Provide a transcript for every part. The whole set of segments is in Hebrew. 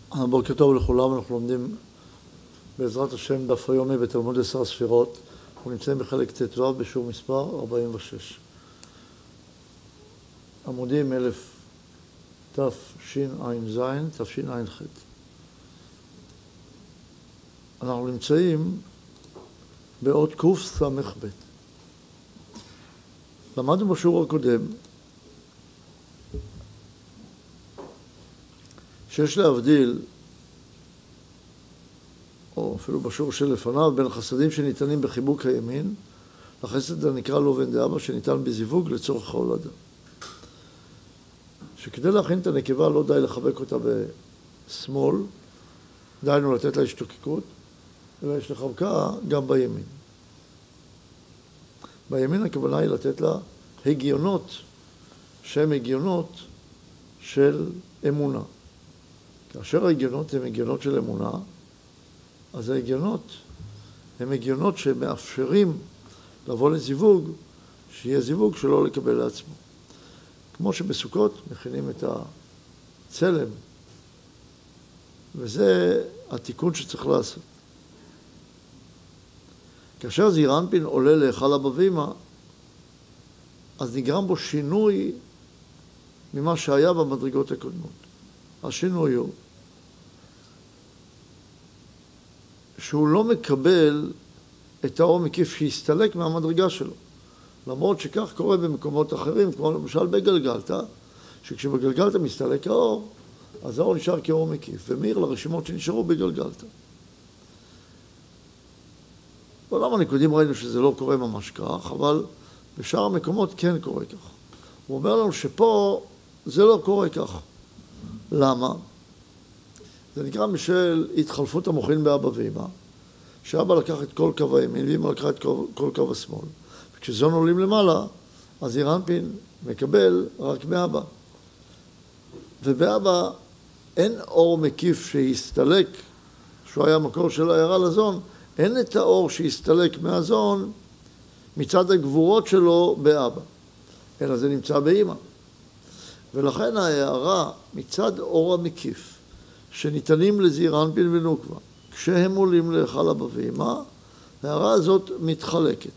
בוקר טוב לכולם, אנחנו לומדים בעזרת השם דף היומי בתלמוד 10 ספירות. אנחנו נמצאים בחלק ט"ו בשיעור מספר 46. עמודים 1000 תשע"ז, תשע"ח. אנחנו נמצאים באות קס"ב. למדנו בשיעור הקודם שיש להבדיל, או אפילו בשיעור שלפניו, בין החסדים שניתנים בחיבוק הימין לחסד הנקרא לו בן דאבא שניתן בזיווג לצורך ההולדה. שכדי להכין את הנקבה לא די לחבק אותה בשמאל, דיינו לתת לה השתוקקות, אלא יש לחבקה גם בימין. בימין הכוונה היא לתת לה הגיונות, שהן הגיונות של אמונה. כאשר ההגיונות הן הגיונות של אמונה, אז ההגיונות הן הגיונות שמאפשרים לבוא לזיווג, שיהיה זיווג שלא לקבל לעצמו. כמו שבסוכות מכינים את הצלם, וזה התיקון שצריך לעשות. כאשר זעיר אנפין עולה להיכל אבא ואמא, אז נגרם בו שינוי ממה שהיה במדרגות הקודמות. השינוי הוא שהוא לא מקבל את האור מקיף שהסתלק מהמדרגה שלו. למרות שכך קורה במקומות אחרים, כמו למשל בגלגלתא, שכשבגלגלתא מסתלק האור, אז האור נשאר כאור מקיף, ומאיר לרשימות שנשארו בגלגלתא. בעולם הנקודים ראינו שזה לא קורה ממש כך, אבל בשאר המקומות כן קורה כך. הוא אומר לנו שפה זה לא קורה כך. למה? זה נקרא משל התחלפות המוחין באבא ואמא, שאבא לקח את כל קו הימין ואמא לקחה את כל קו השמאל. וכשזון עולים למעלה, אז זעיר אנפין מקבל רק מאבא. ובאבא אין אור מקיף שהסתלק, שהוא היה מקור של הערה לזון, אין את האור שהסתלק מהזון מצד הגבורות שלו באבא, אלא זה נמצא באמא. ולכן ההערה מצד אור המקיף שניתנים לזעיר אנפין ונוקבה, כשהם עולים להיכל אבא ואמא, ההערה הזאת מתחלקת.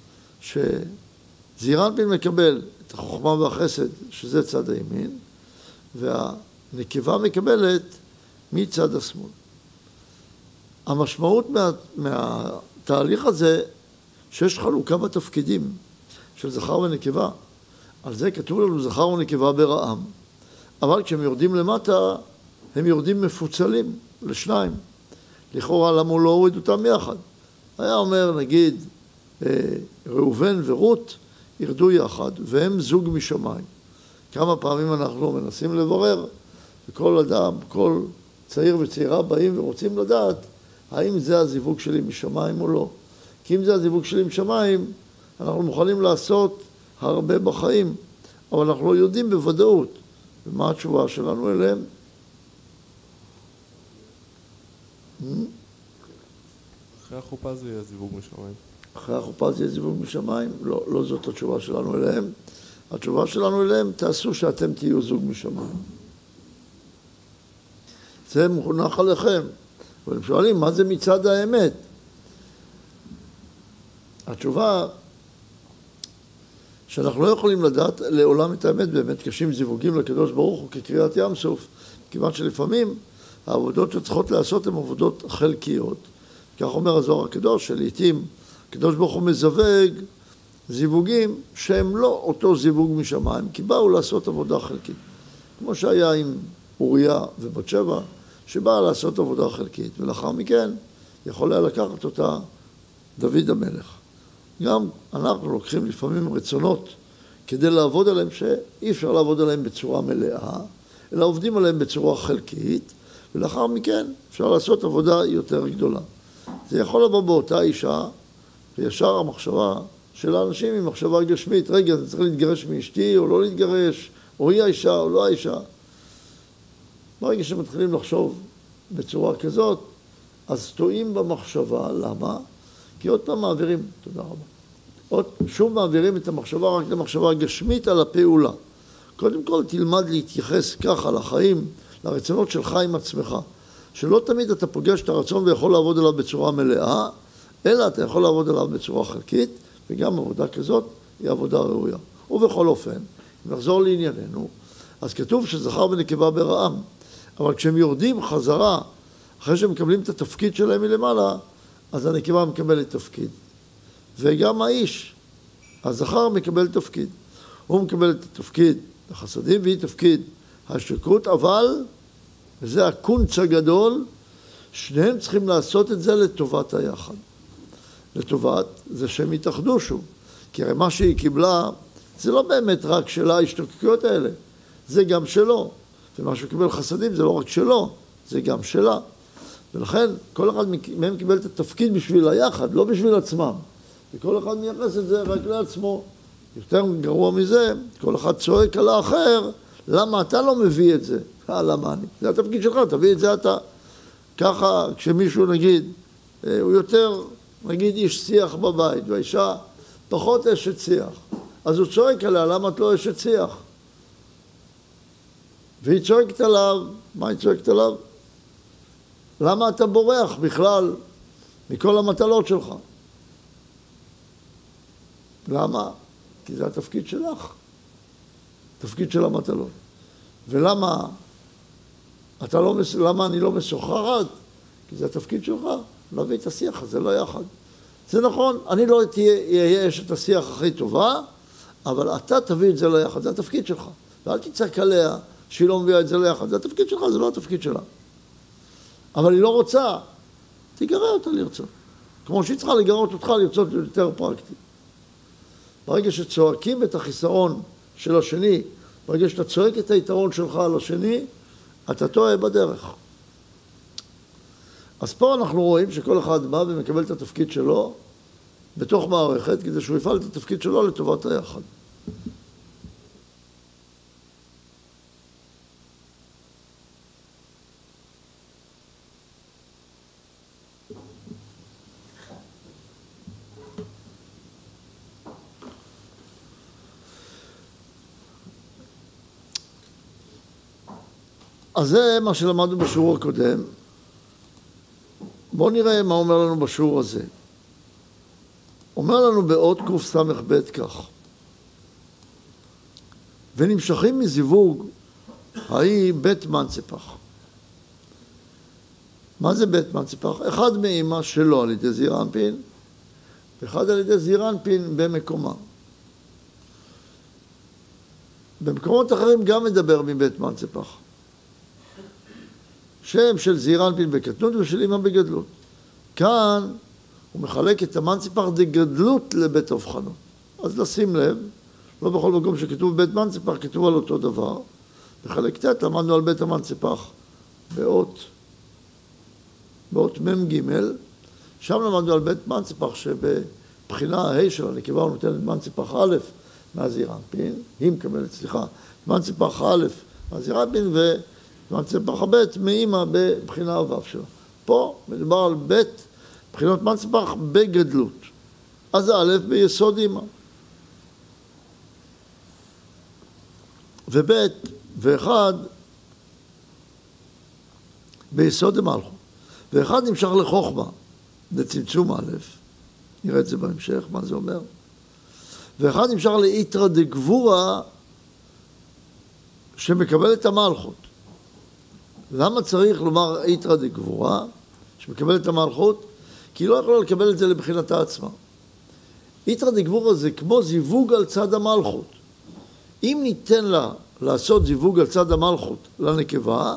שזעיר אנפין מקבל את החוכמה והחסד, שזה צד הימין, והנקבה מקבלת מצד השמאל. המשמעות מהתהליך הזה, שיש חלוקה בתפקידים של זכר ונקבה. על זה כתוב לנו זכר ונקבה ברעם. אבל כשהם יורדים למטה, הם יורדים מפוצלים לשניים. לכאורה למה הוא לא הוריד אותם יחד. היה אומר, נגיד, ראובן ורות ירדו יחד, והם זוג משמיים. כמה פעמים אנחנו מנסים לברר, וכל אדם, כל צעיר וצעירה באים ורוצים לדעת, האם זה הזיווג שלי משמיים או לא. כי אם זה הזיווג שלי משמיים, אנחנו מוכנים לעשות הרבה בחיים, אבל אנחנו לא יודעים בוודאות. ומה התשובה שלנו אליהם? אחרי החופה זה יהיה זיווג משמיים. אחרי החופה זה יהיה זיווג משמיים? לא, לא זאת התשובה שלנו אליהם. התשובה שלנו אליהם, תעשו שאתם תהיו זוג משמיים. זה מונח עליכם. והם שואלים, מה זה מצד האמת? התשובה שאנחנו לא יכולים לדעת לעולם את האמת, באמת קשים זיווגים לקדוש ברוך הוא כקריאת ים סוף, כיוון שלפעמים העבודות שצריכות לעשות הן עבודות חלקיות. כך אומר הזוהר הקדוש, שלעיתים הקדוש ברוך הוא מזווג זיווגים שהם לא אותו זיווג משמיים, כי באו לעשות עבודה חלקית. כמו שהיה עם אוריה ובת שבע, שבאה לעשות עבודה חלקית, ולאחר מכן יכול היה לקחת אותה דוד המלך. גם אנחנו לוקחים לפעמים רצונות כדי לעבוד עליהם שאי אפשר לעבוד עליהם בצורה מלאה, אלא עובדים עליהם בצורה חלקית, ולאחר מכן אפשר לעשות עבודה יותר גדולה. זה יכול לבוא באותה אישה, וישר המחשבה של האנשים היא מחשבה גשמית, רגע, אתה צריך להתגרש מאשתי או לא להתגרש, או היא האישה או לא האישה. ברגע שמתחילים לחשוב בצורה כזאת, אז טועים במחשבה. למה? כי עוד פעם מעבירים, תודה רבה, שוב מעבירים את המחשבה רק למחשבה גשמית על הפעולה. קודם כל תלמד להתייחס ככה לחיים, לרצונות שלך עם עצמך. שלא תמיד אתה פוגש את הרצון ויכול לעבוד עליו בצורה מלאה, אלא אתה יכול לעבוד עליו בצורה חלקית, וגם עבודה כזאת היא עבודה ראויה. ובכל אופן, אם נחזור לענייננו, אז כתוב שזכר ונקבה ברעם, אבל כשהם יורדים חזרה, אחרי שהם מקבלים את התפקיד שלהם מלמעלה, אז הנקבה מקבלת תפקיד. וגם האיש, הזכר מקבל תפקיד. הוא מקבל את התפקיד החסדים והיא תפקיד השקרות, אבל, וזה הקונץ הגדול, שניהם צריכים לעשות את זה לטובת היחד. לטובת זה שהם יתאחדו שוב. כי הרי מה שהיא קיבלה, זה לא באמת רק שלה ההשתוקקויות האלה, זה גם שלו. ומה שהוא קיבל חסדים זה לא רק שלו, זה גם שלה. ולכן כל אחד מהם קיבל את התפקיד בשביל היחד, לא בשביל עצמם. וכל אחד מייחס את זה רק לעצמו. יותר גרוע מזה, כל אחד צועק על האחר, למה אתה לא מביא את זה? למה אני? זה התפקיד שלך, תביא את זה אתה. ככה כשמישהו נגיד, הוא יותר נגיד איש שיח בבית, והאישה פחות אשת שיח. אז הוא צועק עליה, למה את לא אשת שיח? והיא צועקת עליו, מה היא צועקת עליו? למה אתה בורח בכלל מכל המטלות שלך? למה? כי זה התפקיד שלך, תפקיד של המטלות. ולמה למה אני לא משוחררת? כי זה התפקיד שלך, להביא את השיח הזה לא יחד. זה נכון, אני לא אהיה אשת השיח הכי טובה, אבל אתה תביא את זה לא יחד, זה התפקיד שלך. ואל תצעק עליה שהיא לא מביאה את זה לא יחד, זה התפקיד שלך, זה לא התפקיד שלה. אבל היא לא רוצה, תגרה אותה לרצות. כמו שהיא צריכה לגרות אותך לרצות יותר פרקטי. ברגע שצועקים את החיסרון של השני, ברגע שאתה צועק את היתרון שלך על השני, אתה טועה בדרך. אז פה אנחנו רואים שכל אחד בא ומקבל את התפקיד שלו בתוך מערכת, כדי שהוא יפעל את התפקיד שלו לטובת היחד. אז זה מה שלמדנו בשיעור הקודם. בואו נראה מה אומר לנו בשיעור הזה. אומר לנו באות קס"ב כך: ונמשכים מזיווג ההיא בית מנצפח. מה זה בית מנצפח? אחד מאמא שלו על ידי זעיר אנפין, ואחד על ידי זעיר אנפין במקומה. במקומות אחרים גם מדבר מבית מנצפח. שם של זעיר אנפין בקטנות ושל אמא בגדלות. כאן הוא מחלק את המנצפח דגדלות לבית הבחנות. אז לשים לב, לא בכל מקום שכתוב בית מנצפח כתוב על אותו דבר. בחלק ט' למדנו על בית המנצפח באות מ"ג, שם למדנו על בית מנצפח שבבחינה ה' של הנקבה הוא נותן את מנצפח א' מהזעיר אנפין, היא מקבלת, מנצפח א' מהזעיר אנפין ומנצפח ב' מאמא בבחינה ו' שלה. פה מדובר על בית בחינות מנצפח בגדלות. אז א' ביסוד אמא. וב' ואחד ביסוד המלכות. ואחד נמשך לחוכמה, לצמצום א', נראה את זה בהמשך, מה זה אומר. ואחד נמשך לאיתרא דגבורה, שמקבל את המלכות. למה צריך לומר איתרא דגבורה, שמקבל את המלכות? כי היא לא יכולה לקבל את זה לבחינתה עצמה. איתרא דגבורה זה כמו זיווג על צד המלכות. אם ניתן לה לעשות זיווג על צד המלכות לנקבה,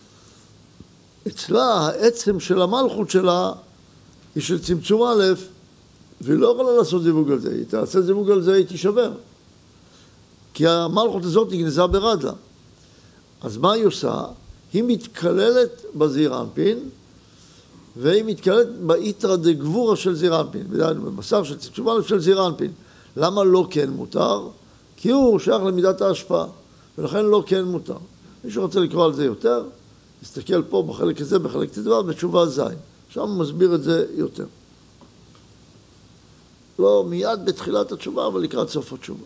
אצלה העצם של המלכות שלה היא של צמצום א', והיא לא יכולה לעשות זיווג על זה. היא תעשה זיווג על זה, היא תישבר. כי המלכות הזאת נגנזה ברדלה. אז מה היא עושה? היא מתקללת בזעיר אנפין, והיא מתקללת באיתרא דגבורה של זעיר אנפין, בבשר של צמצום א' של זעיר אנפין. למה לא כן מותר? כי הוא שייך למידת ההשפעה, ולכן לא כן מותר. מי שרוצה לקרוא על זה יותר, תסתכל פה בחלק הזה, בחלק ט"ו, בתשובה ז'. שם הוא מסביר את זה יותר. לא מיד בתחילת התשובה, אבל לקראת סוף התשובה.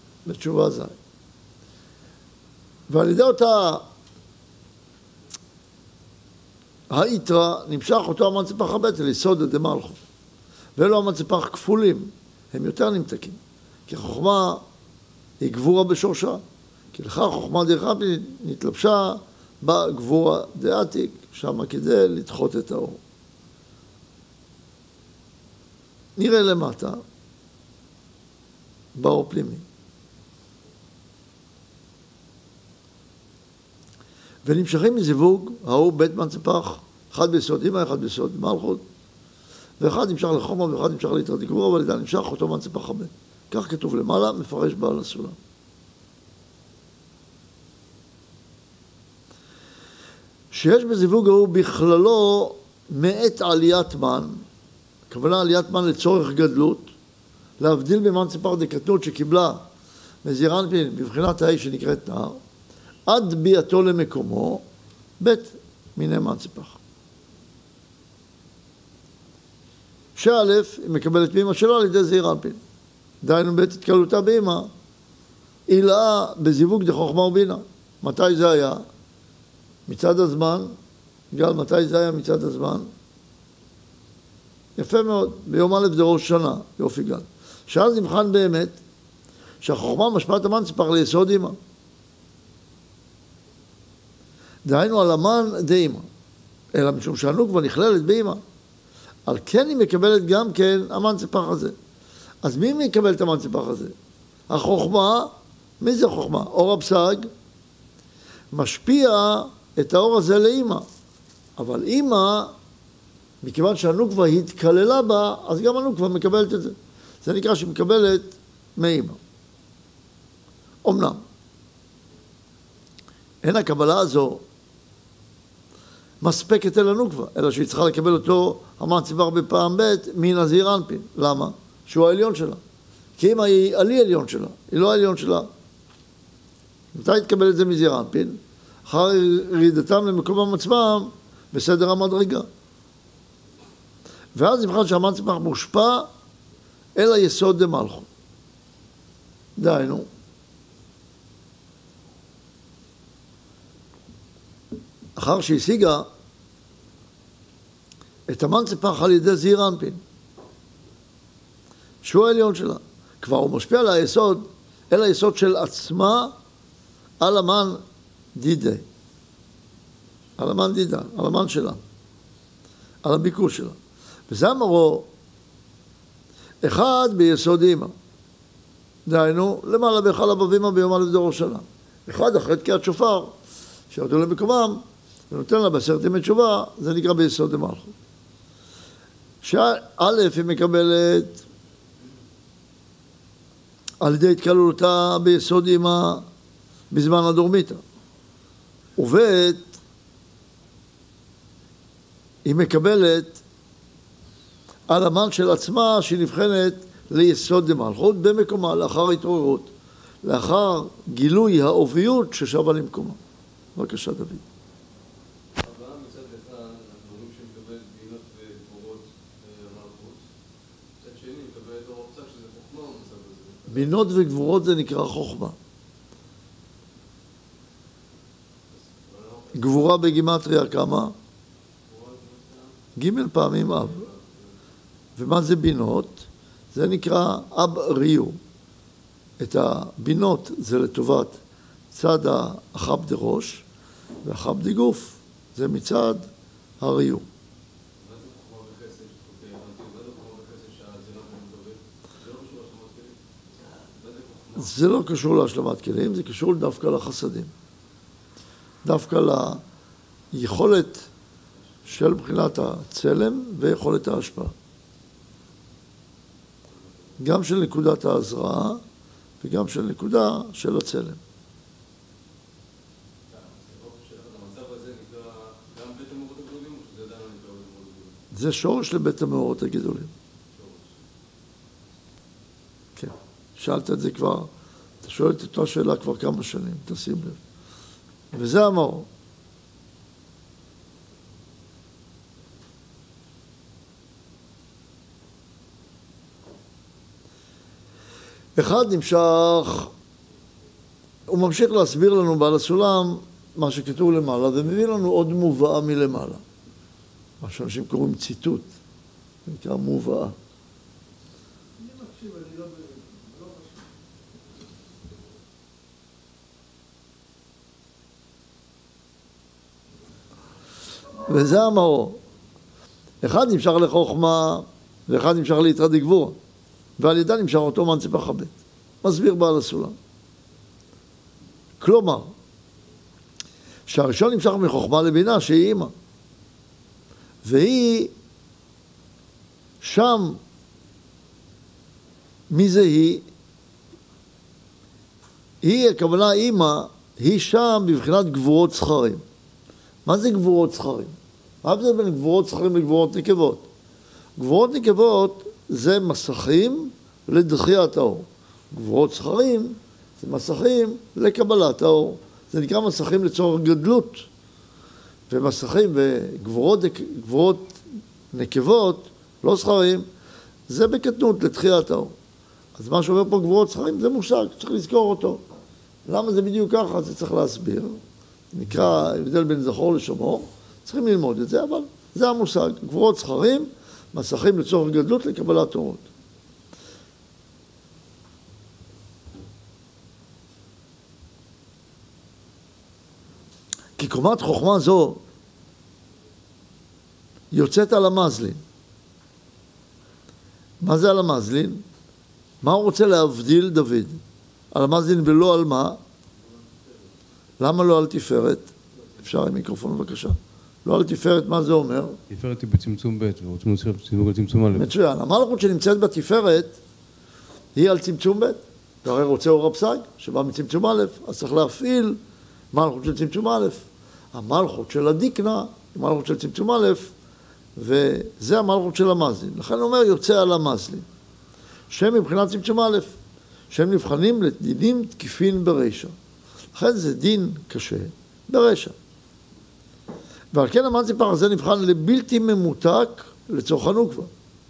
בתשובה ז'. ועל ידי אותה היתרה נמשך אותו המנצפח הבית אל יסוד דמלכות. ואלו המנצפח כפולים, הם יותר נמתקים. כי החוכמה היא גבורה בשורשה. כי לך חוכמה דרך אנפין נתלבשה בגבורה דעתיק, שמה כדי לדחות את האור. נראה למטה, באור פנימי. ונמשכים מזיווג, האור בית מנצפח, אחד ביסוד אימא, אחד ביסוד מלכות, ואחד נמשך לחוכמה ואחד נמשך ליתרת גבורה, אבל ידע נמשך אותו מנצפח הבית. כך כתוב למעלה, מפרש בעל הסולם. שיש בזיווג ההוא בכללו מאת עליית מן, הכוונה עליית מן לצורך גדלות, להבדיל ממנצפח דקטנות שקיבלה מזעיר אנפין בבחינת האי שנקראת נער, עד ביאתו למקומו, בית מיני מנצפח. שא' היא מקבלת מאמא שלו על ידי זעיר אנפין. דהיינו בית התקלותה באמא, הילאה בזיווג דחוכמה ובינה. מתי זה היה? מצד הזמן. גל, מתי זה היה מצד הזמן? יפה מאוד, ביום א' זה ראש שנה, יופי גל. שאז נבחן באמת שהחוכמה משמעה את המנצפח ליסוד אמא. דהיינו על המן דאמא, אלא משום שהנוקבה נכללת באמא. על כן היא מקבלת גם כן המנצפח הזה. אז מי מקבל את המנצפח הזה? החוכמה, מי זה חוכמה? אור הפסג משפיע את האור הזה לאמא. אבל אמא, מכיוון שהנוקבה התכללה בה, אז גם הנוקבה מקבלת את זה. זה נקרא שהיא מקבלת מאמא. אמנם, אין הקבלה הזו מספקת אל הנוקבה, אלא שהיא צריכה לקבל אותו המנצפח בפעם ב' מן הזעיר אנפין. למה? שהוא העליון שלה. כי אמא היא עלי עליון שלה, היא לא העליון שלה. מתי תקבל את זה מזעיר אנפין? אחר ירידתם למקומם עצמם בסדר המדרגה. ואז נבחן שהמנצפח מושפע אל היסוד דמלכות. דהיינו, אחר שהשיגה את המנצפח על ידי זעיר אנפין, שהוא העליון שלה, כבר הוא משפיע על היסוד, אל היסוד של עצמה, על המן דידה. על המן דידה, על המן שלה, על הביקוש שלה. וזה אמרו, אחד ביסוד אמא. דהיינו, למעלה בהיכל אבא ואמא ביום א' דור שנה. אחד אחרי תקיעת שופר, שירדו למקומם, ונותן לה בעשרת ימי תשובה, זה נקרא ביסוד דמלכות. שא' היא מקבלת על ידי התקללותה ביסוד אמא בזמן הדורמיתא. וב' היא מקבלת על המן של עצמה שהיא נבחנת ליסוד דמלכות במקומה לאחר התעוררות, לאחר גילוי האוביות ששבה למקומה. בבקשה דוד. הבאה מצד אחד, אנחנו רואים שמקבלת בינות וגבורות מלכות. מצד שני, מקבלת אור הפסק שזה חוכמה או מצב הזה? בינות וגבורות זה נקרא חוכמה. גבורה בגימטריה כמה? ג' פעמים אב. ומה זה בינות? זה נקרא אב ריו. את הבינות זה לטובת צד החב דראש, והחב דגוף זה מצד הריו. מה זה חוכמה וחסד? מה זה חוכמה וחסד שזה לא מדבר? זה לא קשור להשלמת כלים? זה לא קשור להשלמת כלים, זה קשור דווקא לחסדים. דווקא ליכולת של בחינת הצלם ויכולת ההשפעה. גם של נקודת ההזרעה וגם של נקודה של הצלם. המצב הזה נקרא גם בית המאורות הגדולים, או שזה עדיין לא נקרא בית המאורות הגדולים? זה שורש לבית המאורות הגדולים. כן, שאלת את זה כבר, אתה שואל את אותה שאלה כבר כמה שנים, תשים לב. וזה המאור. אחד נמשך, הוא ממשיך להסביר לנו בעל הסולם מה שכתוב למעלה, ומביא לנו עוד מובאה מלמעלה. מה שאנשים קוראים ציטוט, זה נקרא מובאה. אני מקשיב, אני לא חושב. וזה המאור. אחד נמשך לחוכמה, ואחד נמשך ליתרא דגבורא, ועל ידה נמשך אותו מנציפא חב"ד. מסביר בעל הסולם. כלומר, שהראשון נמשך מחוכמה לבינה, שהיא אימא. והיא שם, מי זה היא? היא, הכוונה אימא, היא שם בבחינת גבורות זכרים. מה זה גבורות זכרים? מה ההבדל בין גבורות זכרים לגבורות נקבות? גבורות נקבות זה מסכים לדחיית האור. גבורות זכרים זה מסכים לקבלת האור. זה נקרא מסכים לצורך גדלות. ומסכים וגבורות נקבות, לא זכרים, זה בקטנות לדחיית האור. אז מה שאומר פה גבורות זכרים זה מושג, צריך לזכור אותו. למה זה בדיוק ככה? זה צריך להסביר. נקרא הבדל בין זכור לשמור. צריכים ללמוד את זה, אבל זה המושג. גבורות זכרים, מסכים לצורך גדלות לקבלת אורות. כי קומת חוכמה זו יוצאת על המזלין. מה זה על המזלין? מה הוא רוצה להבדיל דוד? על המזלין ולא על מה? למה לא על תפארת? אפשר עם מיקרופון בבקשה. לא על תפארת, מה זה אומר? תפארת היא בצמצום ב' ורוצים להוסיף בצמצום א'. מצוין. המלכות שנמצאת בתפארת היא על צמצום ב'. והרי רוצה אור הפסג שבא מצמצום א', אז צריך להפעיל מלכות של צמצום א'. המלכות של הדיקנה היא מלכות של צמצום א', וזה המלכות של המזלין. לכן הוא אומר יוצא על המזלין. שהם מבחינת צמצום א', שהם נבחנים לדינים תקיפין ברשע. לכן זה דין קשה ברשע. ועל כן המנציפח הזה נבחן לבלתי ממותק לצורך הנוקבה.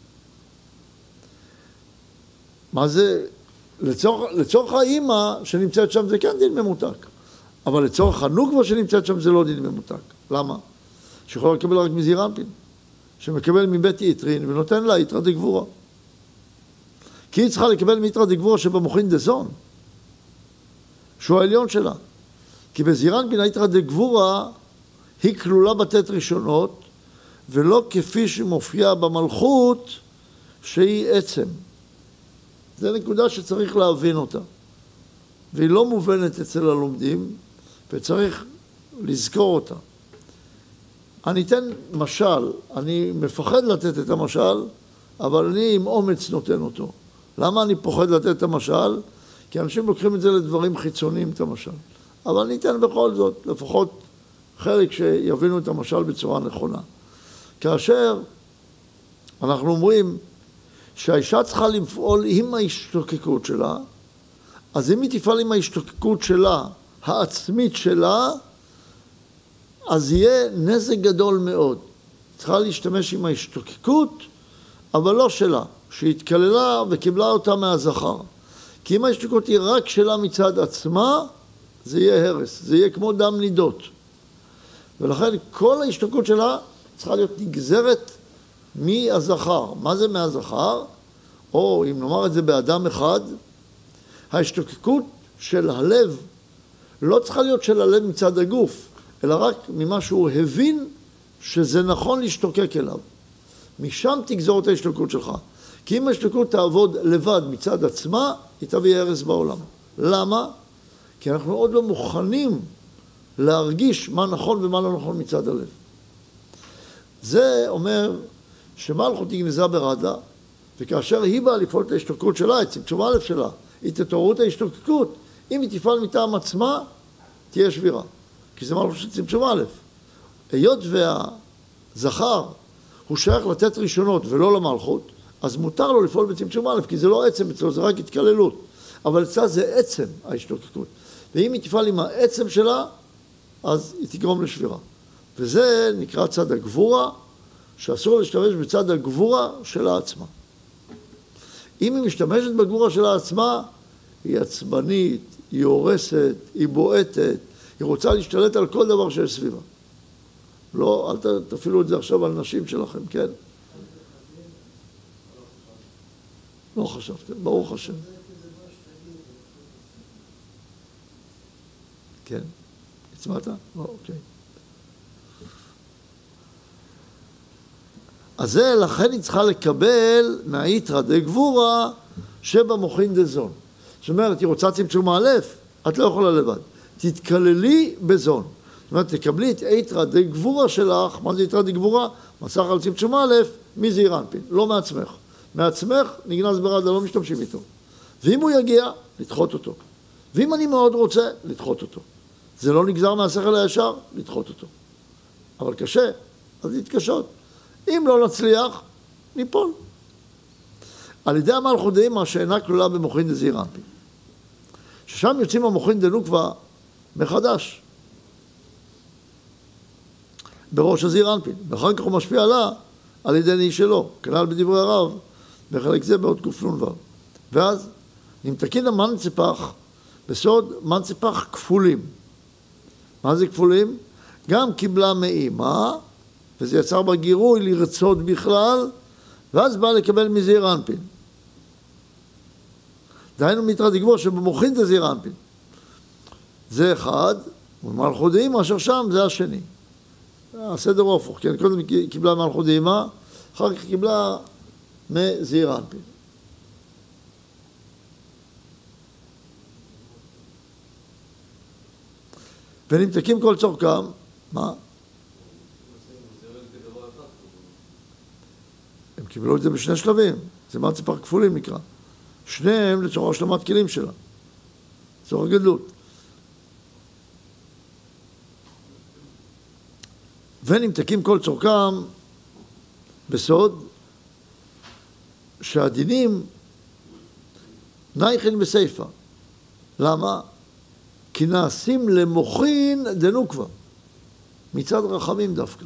מה זה? לצורך האימא שנמצאת שם זה כן דין ממותק. אבל לצורך הנוקבה שנמצאת שם זה לא דין ממותק. למה? שיכולה לקבל רק מזעיר אנפין. שמקבל מבית יתרין ונותן לה יתרא דגבורא. כי היא צריכה לקבל מיתרא דגבורא שבמוחין דזון. שהוא העליון שלה. כי בזעיר אנפין היתרא דגבורא היא כלולה בתת ראשונות, ולא כפי שמופיעה במלכות שהיא עצם. זו נקודה שצריך להבין אותה. והיא לא מובנת אצל הלומדים, וצריך לזכור אותה. אני אתן משל, אני מפחד לתת את המשל, אבל אני עם אומץ נותן אותו. למה אני פוחד לתת את המשל? כי אנשים לוקחים את זה לדברים חיצוניים, את המשל. אבל אני אתן בכל זאת, לפחות חלק שיבינו את המשל בצורה נכונה. כאשר אנחנו אומרים שהאישה צריכה לפעול עם ההשתוקקות שלה, אז אם היא תפעל עם ההשתוקקות שלה, העצמית שלה, אז יהיה נזק גדול מאוד. צריכה להשתמש עם ההשתוקקות, אבל לא שלה, שהתקללה וקיבלה אותה מהזכר. כי אם ההשתוקקות היא רק שלה מצד עצמה, זה יהיה הרס, זה יהיה כמו דם נידות. ולכן כל ההשתוקקות שלה צריכה להיות נגזרת מהזכר. מה זה מהזכר? או אם נאמר את זה באדם אחד, ההשתוקקות של הלב לא צריכה להיות של הלב מצד הגוף, אלא רק ממה שהוא הבין שזה נכון להשתוקק אליו. משם תגזור את ההשתוקקות שלך. כי אם ההשתוקקות תעבוד לבד מצד עצמה, היא תביא הרס בעולם. למה? כי אנחנו עוד לא מוכנים להרגיש מה נכון ומה לא נכון מצד הלב. זה אומר שמלכות היא גנזה ברדה, וכאשר היא באה לפעול את ההשתוקקות שלה, את צמצום א' שלה, היא תתעורר את ההשתוקקות. אם היא תפעל מטעם עצמה, תהיה שבירה. כי זה מלכות של צמצום א'. היות והזכר הוא שייך לתת ראשונות ולא למלכות, אז מותר לו לפעול בצמצום א', כי זה לא עצם אצלו, זה רק התקללות. אבל אצלה זה עצם ההשתוקקות. ואם היא תפעל עם העצם שלה, אז היא תגרום לשבירה. וזה נקרא צד הגבורה, שאסור להשתמש בצד הגבורה שלה עצמה. אם היא משתמשת בגבורה שלה עצמה, היא עצבנית, היא הורסת, היא בועטת, היא רוצה להשתלט על כל דבר שיש סביבה. לא, אל תפעילו את זה עכשיו על נשים שלכם, כן? לא חשבתם, ברוך השם. כן. הצבעת? לא, אוקיי. אז זה, לכן היא צריכה לקבל מהיתרא דגבורה שבמוחין דזון. זאת אומרת, היא רוצה צמצום א', את לא יכולה לבד. תתכללי בזון. זאת אומרת, תקבלי את היתרא דגבורה שלך, מה זה היתרא דגבורה? מסך על צמצום א', מזעיר אנפין, לא מעצמך. מעצמך נגנז ברדה, לא משתמשים איתו. ואם הוא יגיע, לדחות אותו. ואם אני מאוד רוצה, לדחות אותו. זה לא נגזר מהשכל הישר, לדחות אותו. אבל קשה, אז להתקשות. אם לא נצליח, ניפול. על ידי המלכות דאמא שאינה כלולה במוחין דזעיר אנפין. ששם יוצאים המוחין דנוקבה מחדש. בראש הזעיר אנפין. ואחר כך הוא משפיע עליה על ידי נהי שלו. כנ"ל בדברי הרב, בחלק זה בעוד קנ"ו. ואז נמתקין המנצפח בסוד מנצפח כפולים. מה זה כפולים? גם קיבלה מאמא, וזה יצר בה גירוי לרצות בכלל, ואז בא לקבל מזעיר אנפין. דהיינו מיתרא דגבורה שבמוחין דזעיר אנפין. זה אחד, ומלכות דאמא אשר שם זה השני. הסדר הוא הפוך, כן? קודם קיבלה מלכות דאמא, אחר כך קיבלה מזעיר אנפין. ונמתקים כל צורכם, מה? הם קיבלו את זה בשני שלבים, זה מנצפח כפולים נקרא. שניהם לצורך השלמת כלים שלה, לצורך גדלות. ונמתקים כל צורכם בסוד שהדינים נייכין בסייפה. למה? כי נעשים למוחין דנוקבה, מצד רחמים דווקא.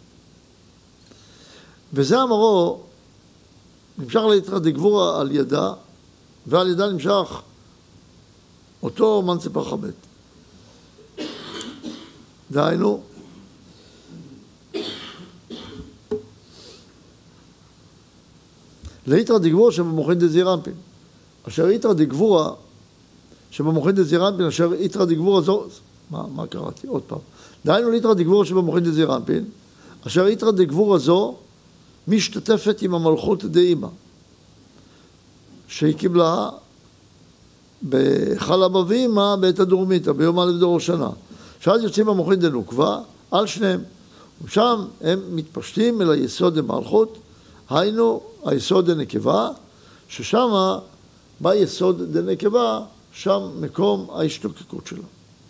וזה אמרו, נמשך ליתרא דגבורה על ידה, ועל ידה נמשך אותו מנצפח הבט. דהיינו, ליתרא דגבורה שבמוחין דזעיר אנפין. אשר יתרא דגבורה שבמוחין דזעיר אנפין, אשר יתרא דגבורה זו, מה קראתי? עוד פעם. דהיינו ליתרא דגבורה שבמוחין דזעיר אנפין, אשר יתרא דגבורה זו משתתפת עם המלכות דאמא, שהיא קיבלה בחלב אבימה בעת הדורמיתא, ביום א' דור השנה. שאז יוצאים המוחין דנוקבה על שניהם. ושם הם מתפשטים אל היסוד דמלכות, היינו היסוד דנקבה, ששם ביסוד דנקבה, שם מקום ההשתוקקות שלה.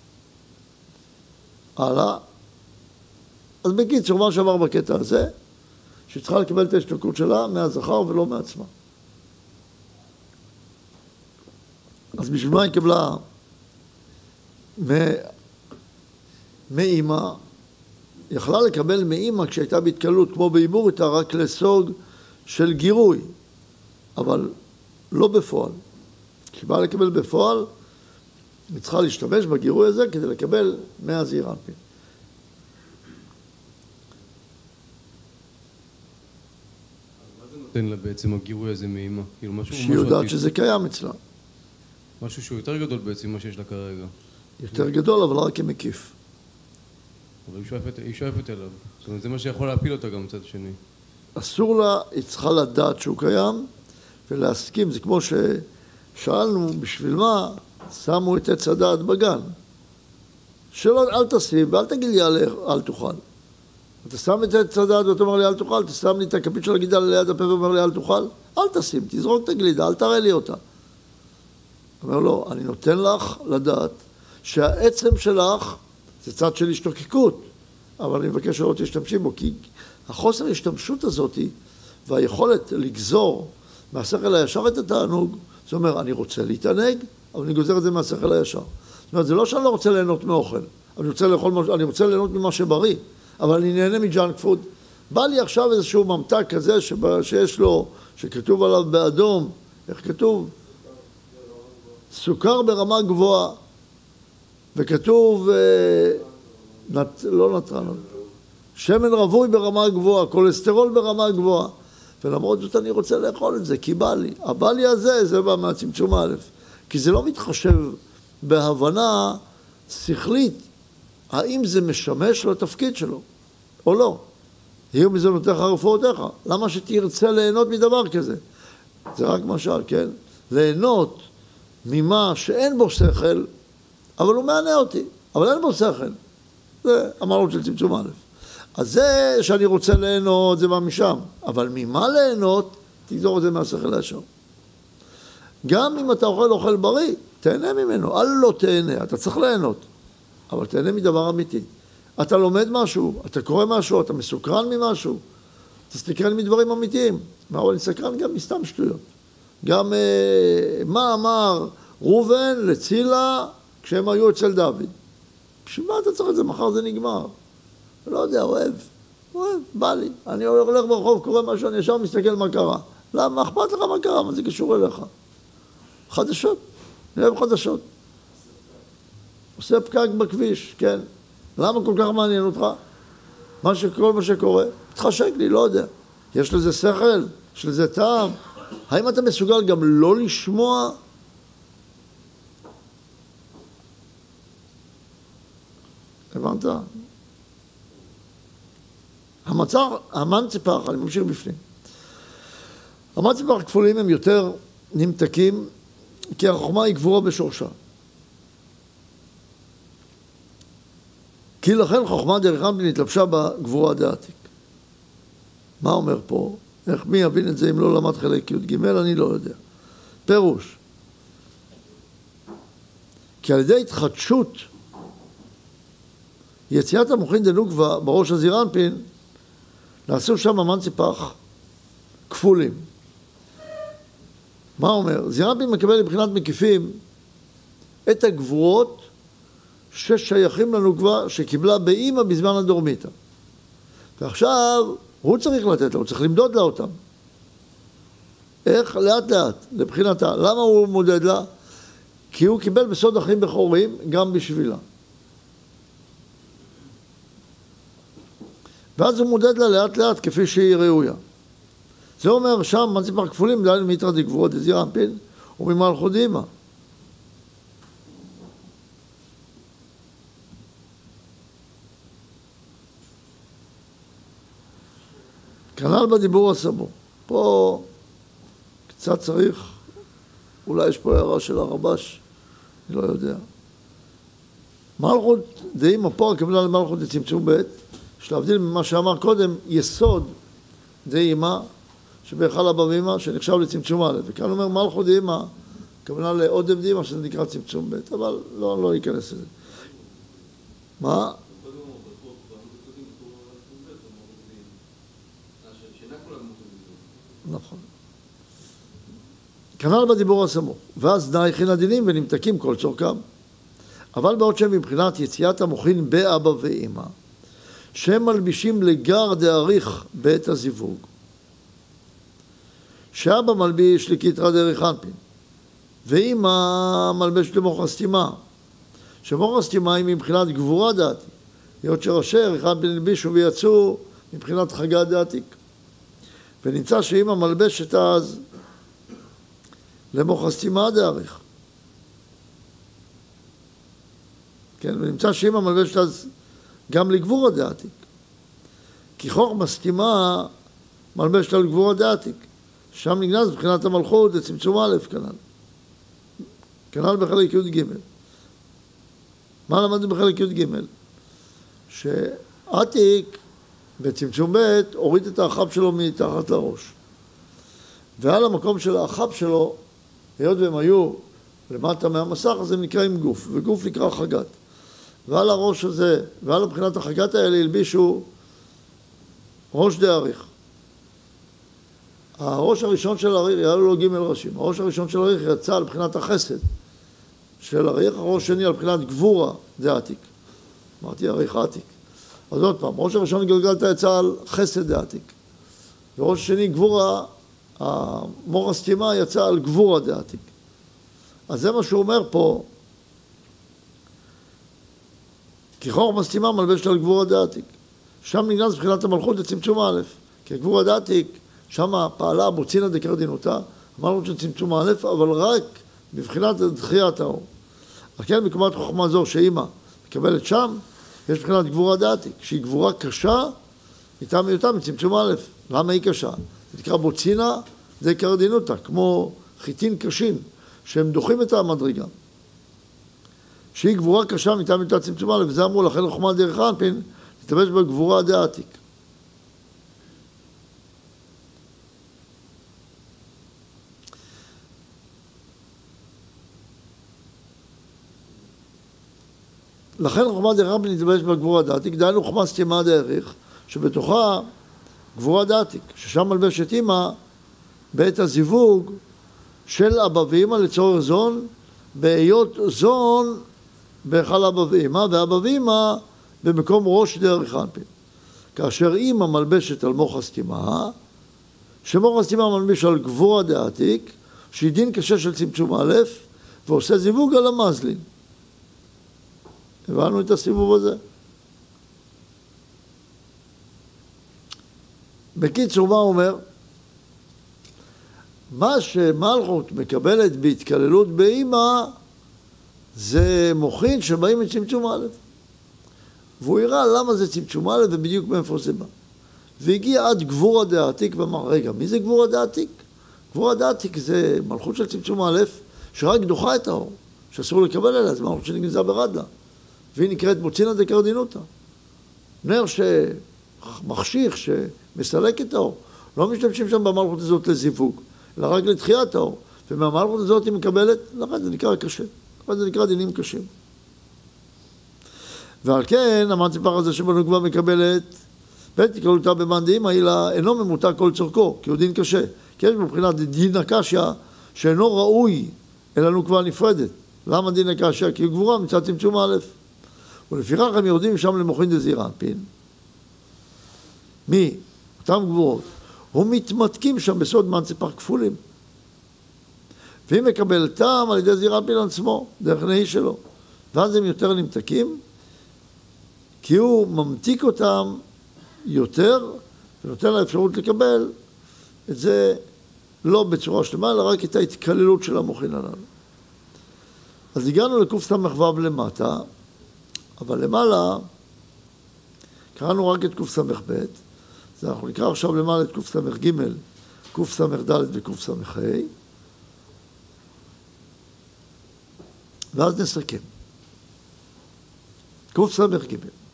הלאה. אז בקיצור, מה שאמר בקטע הזה, שצריכה לקבל את ההשתוקקות שלה מהזכר ולא מעצמה. אז בשביל מה היא קיבלה מאמא? יכלה לקבל מאמא כשהייתה בהתקלות, כמו בעיבור איתה, רק לסוג של גירוי, אבל לא בפועל. כשהיא באה לקבל בפועל, היא צריכה להשתמש בגירוי הזה כדי לקבל מהזעיר אנפין. נותן לה בעצם הגירוי הזה מאמא. שהיא יודעת שזה קיים אצלה. משהו שהוא יותר גדול בעצם ממה שיש לה כרגע. יותר גדול, אבל רק כמקיף. אבל היא שואפת אליו. זאת אומרת, זה מה שיכול להפיל אותה גם מצד שני. אסור לה, היא צריכה לדעת שהוא קיים, ולהסכים. זה כמו ששאלנו, בשביל מה שמו את עץ הדעת בגן? שלא, אל תשים, ואל תגיד לי אל תאכל. אתה שם את עץ הדעת ואתה אומר לי אל תאכל, אתה שם לי את הכפית של הגידה ליד הפה ואומר לי אל תאכל, אל תשים, תזרוק את הגלידה, אל תראה לי אותה. אומר לו, אני נותן לך לדעת שהעצם שלך זה צד של השתוקקות, אבל אני מבקש שלא תשתמשי בו, כי החוסר ההשתמשות הזאת והיכולת לגזור מהשכל הישר את התענוג, זאת אומרת, אני רוצה להתענג, אבל אני גוזר את זה מהשכל הישר. זאת אומרת, זה לא שאני לא רוצה ליהנות מאוכל, אני רוצה ליהנות ממה שבריא, אבל אני נהנה מג'אנק פוד. בא לי עכשיו איזשהו ממתק כזה שיש לו, שכתוב עליו באדום, איך כתוב? סוכר ברמה גבוהה, וכתוב, לא נטרן, שמן רווי ברמה גבוהה, כולסטרול ברמה גבוהה. ולמרות זאת אני רוצה לאכול את זה, כי בא לי. הבא לי הזה, זה בא מהצמצום א'. כי זה לא מתחשב בהבנה שכלית, האם זה משמש לתפקיד שלו, או לא. יהיו מזונותיך רפואותיך. למה שתרצה ליהנות מדבר כזה? זה רק משל, כן? ליהנות ממה שאין בו שכל, אבל הוא מענה אותי, אבל אין בו שכל. זה המהות של צמצום א'. אז זה שאני רוצה ליהנות, זה בא משם. אבל ממה ליהנות, תגזור את זה מהשכל הישר. גם אם אתה אוכל בריא, תהנה ממנו. אל לא תהנה, אתה צריך ליהנות. אבל תהנה מדבר אמיתי. אתה לומד משהו, אתה קורא משהו, אתה מסוקרן ממשהו. תסתקרן מדברים אמיתיים. אבל אני סקרן גם מסתם שטויות. גם מה אמר ראובן לצילה כשהם היו אצל דוד. בשביל מה אתה צריך את זה? מחר זה נגמר. לא יודע, אוהב, בא לי. אני הולך ברחוב, קורא משהו, אני ישר מסתכל מה קרה. למה? מה אכפת לך מה קרה? מה זה קשור אליך? חדשות. אני אוהב חדשות. עושה פקק בכביש, כן. למה כל כך מעניין אותך? כל מה שקורה, מתחשק לי, לא יודע. יש לזה שכל, יש לזה טעם. האם אתה מסוגל גם לא לשמוע? הבנת? המן ציפח, אני ממשיך בפנים. המן ציפח כפולים הם יותר נמתקים, כי החוכמה היא גבורה בשורשה. כי לכן חוכמה דרך אנפין התלבשה בגבורה דעתיק. מה אומר פה? איך מי יבין את זה אם לא למד חלק י"ג? אני לא יודע. פירוש. כי על ידי התחדשות יציאת המוחין דנוקבה בראש הזעיר אנפין, נעשו שם המן ציפח כפולים. מה אומר? זעיר אנפין מקבל מבחינת מקיפים את הגבורות ששייכים לנוקבה שקיבלה באמא בזמן הדורמיתא. ועכשיו הוא צריך לתת לה, הוא צריך למדוד לה אותם. איך? לאט לאט, לבחינתה. למה הוא מודד לה? כי הוא קיבל בסוד אחים בכורים גם בשבילה. ואז הוא מודד לה לאט לאט כפי שהיא ראויה. זה אומר שם מן ציפח כפולים דהיינו מיתרא דגבורות דזעיר אנפין וממלכות דאמא. כנ"ל בדיבור הסבור. פה קצת צריך, אולי יש פה הערה של הרבש, אני לא יודע. מלכות דאמא, פה הכוונה למלכות דצמצום ב', שלהבדיל ממה שאמר קודם, יסוד דאמא, שבהיכל אבא ואמא, שנחשב לצמצום א', וכאן אומר מלכות דאמא, הכוונה לעודף דאמא, שזה נקרא צמצום ב', אבל לא ניכנס לזה. מה? נכון. כנ"ל בדיבור הסמוך, ואז נייחין הדינים ונמתקים כל צורכם. אבל בעוד שהם מבחינת יציאת המוחין באבא ואמא, שהם מלבישים לגר דאריך בעת הזיווג. שאבא מלביש לקיטרא דאריך אנפין, ואמא מלבשת למוח הסתימה, שמוח הסתימה היא מבחינת גבורה דעתיק, היות שראשי אריך אנפין הלבישו ויצאו מבחינת חגה דעתיק. ונמצא שאמא מלבשת אז למוח הסתימה דאריך. כן, ונמצא שאמא מלבשת אז גם לגבורה דעתיק. כי חוכמה סתימה מלבשת על גבורה דעתיק. שם נגנז מבחינת המלכות לצמצום א' כנ"ל. כנ"ל בחלק י"ג. מה למדנו בחלק י"ג? שעתיק בצמצום ב' הוריד את האחב שלו מתחת לראש. ועל המקום של האחב שלו, היות והם היו למטה מהמסך, אז הם נקראים גוף, וגוף נקרא חגת. ועל הראש הזה, ועל מבחינת החגת האלה, הלבישו ראש דאריך. הראש הראשון של אריך, היה לו ג' ראשים. הראש הראשון של אריך יצא על בחינת החסד של אריך, הראש שני על בחינת גבורה דעתיק. אמרתי אריך עתיק. אז עוד פעם, ראש הראשון גלגלת יצא על חסד דעתיק. וראש השני גבורה, המוח הסתימה יצא על גבורה דעתיק. אז זה מה שהוא אומר פה, כי חוכמה סתימה מלבשת על גבורה דעתיק. שם נכנס מבחינת המלכות לצמצום א', כי הגבור הדעתיק, שם פעלה בוצינא דקרדינותא, המלכות של צמצום א', אבל רק מבחינת דחיית האור. על כן מקומת חוכמה זו שאימא מקבלת שם, יש מבחינת גבורה דעתיק, שהיא גבורה קשה, מטעם היותה מצמצום א'. למה היא קשה? זה נקרא בוצינא דקרדינותא, כמו חיטין קשים, שהם דוחים את המדרגה. שהיא גבורה קשה מטעם היותה צמצום א', וזה אמרו לכן לחוכמה דרך האנפין, להשתמש בגבורה דעתיק. לכן חוכמה דרך האנפין להשתמש בגבורה דעתיק, דהיינו חוכמה סתימה דעריך, שבתוכה גבורה דעתיק, ששם מלבשת אימא בעת הזיווג של אבא ואימא לצורך זון, בהיות זון בהיכל אבא ואימא, ואבא ואימא במקום ראש דרך האנפין. כאשר אימא מלבשת על מוח הסתימה, שמוח הסתימה מלביש על גבורה דעתיק, שהיא דין קשה של צמצום א', ועושה זיווג על המזלין. הבנו את הסיבוב הזה? בקיצור, מה הוא אומר? מה שמלכות מקבלת בהתקללות באמא, זה מוחין שבאים מצמצום א'. והוא יראה למה זה צמצום א' ובדיוק מאיפה זה בא. והגיע עד גבורה דעתיק ואמר, רגע, מי זה גבורה דעתיק? גבורה דעתיק זה מלכות של צמצום א', שרק דוחה את האור, שאסור לקבל אליה, זה מלכות שנגנזה ברדלה. והיא נקראת בוצינא דקרדינותא. נר שמחשיך, שמסלק את האור. לא משתמשים שם במלכות הזאת לזיווג, אלא רק לתחיית האור. ומהמלכות הזאת היא מקבלת, לכן זה נקרא קשה. לכן זה נקרא דינים קשים. ועל כן, המנציפר הזה שבנוגבה מקבלת, בעת התקללותה במאן דאמא, אינו ממותק כל צורכו, כי הוא דין קשה. כי יש מבחינת דין הקשיא, שאינו ראוי, אלא נוקבה נפרדת. למה דין הקשיא? כי הוא גבורה מצד צמצום א'. ולפיכך הם יורדים משם למוחין דזעיר אנפין. מי? אותם גבורות. ומתמתקים שם בסוד מנציפר כפולים. והיא מקבלתם על ידי זעיר אנפין עצמו, דרך נהי שלו. ואז הם יותר נמתקים, כי הוא ממתיק אותם יותר, ונותן לה אפשרות לקבל את זה לא בצורה שלמה, אלא רק את ההתקללות של המוחין הללו. אז הגענו לקס"ו למטה, אבל למעלה קראנו רק את קס"ב, אז אנחנו נקרא עכשיו למעלה את קס"ג, קס"ד וקס"ה, ואז נסכם. קס"ג.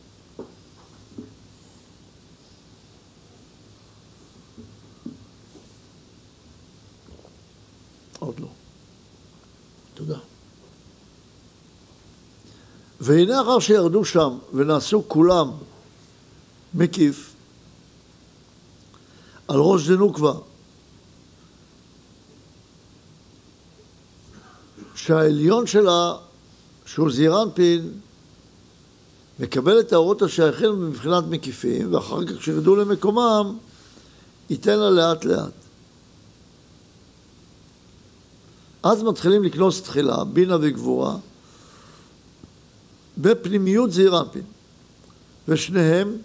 עוד לא. תודה. והנה אחר שירדו שם ונעשו כולם מקיף על ראש דנוקבה, שהעליון שלה, שהוא זעיר אנפין, מקבל את האורות השייכים מבחינת מקיפים, ואחר כך כשירדו למקומם, ייתן לה לאט לאט. אז מתחילים לקנוס תחילה, בינה וגבורה, בפנימיות זעיר אנפין, ושניהם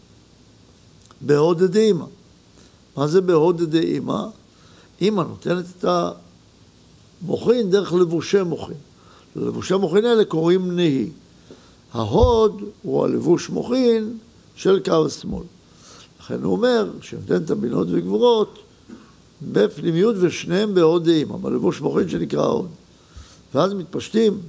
בהוד דאמא. מה זה בהוד דאמא? אמא נותנת את המוחין דרך לבושי מוחין. לבושי מוחין האלה קוראים נהי. ההוד הוא הלבוש מוחין של קו השמאל. לכן הוא אומר שנותן את הבינות וגבורות בפנימיות ושניהם בהוד דאמא, בלבוש מוחין שנקרא הוד. ואז מתפשטים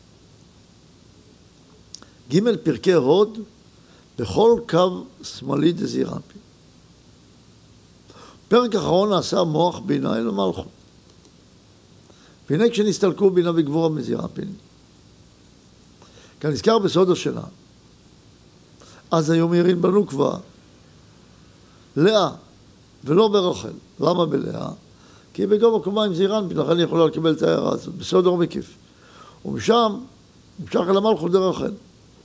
ג' פרקי הוד בכל קו שמאלי דזעיר אנפין. פרק אחרון נעשה מוח בינה אל המלכות. והנה כשנסתלקו בינה וגבורה מזעיר אנפין, כנזכר בסוד השינה, אז היו מאירים בנוקבה לאה ולא ברחל. למה בלאה? כי בגובה קומה עם זעיר אנפין, לכן היא יכולה לקבל את ההערה הזאת, בסוד אור מקיף. ומשם נמשך אל המלכות דרך רחל.